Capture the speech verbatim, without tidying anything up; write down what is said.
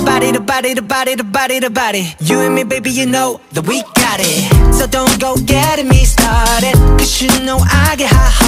body, the body, the body, the body, the body. You and me, baby, you know that we got it. So don't go getting me started.